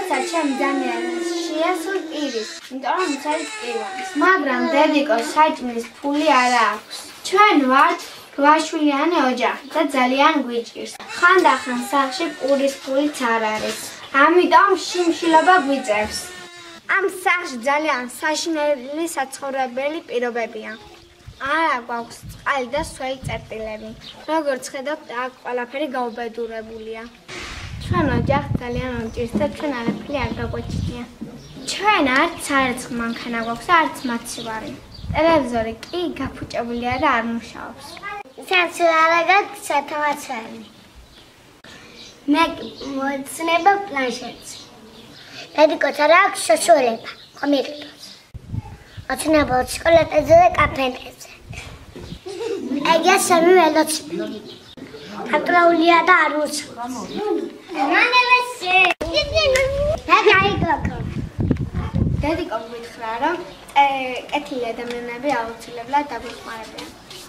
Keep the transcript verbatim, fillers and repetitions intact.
როდესაც ჩემ ძალიან შეასულ პირის, იმიტომ რომ ის არის პირვანის. მაგრამ დედიკოს საჭმლის ფული არ აქვს. ჩვენ ვართ რვაშვილიანი ოჯახი და ძალიან გვიჭირს. ხანდახან სახლში პურის ფულიც არ არის. ამიტომ შიმშილობა გვიწევს. ამ სახლში ძალიან საშინელი საცხოვრებელი პირობებია. არა გვაქვს წყალი და სველი წერტილები. როგორც ხედავთ, აქ ყველაფერი გაუბედურებულია. ჩვენ ოჯახს ძალიან უჭირს და ჩვენ არაფერი არ გაგვეჩნია. ჩვენ არც არც მანქანა გვაქვს, არც მაცივარი. ტელევიზორი კი გაფუჭებულია და არ მუშაობს. საცურარაგად სათავაცველი. მე მოცნება პლანშეტს. დედიკოს არ აქვს საშუალება, კომპიუტერს. ოცნება შოკოლადაზე და კაფენეზე. ეგია სამი ველოსიპედი. აკრაულია და არ უსხობს. მანევესე. მე გაიგოქო. დედიკომ გითხრა, რომ კეთილი ადამიანები აუცილებლად დაგვეხმარებიან.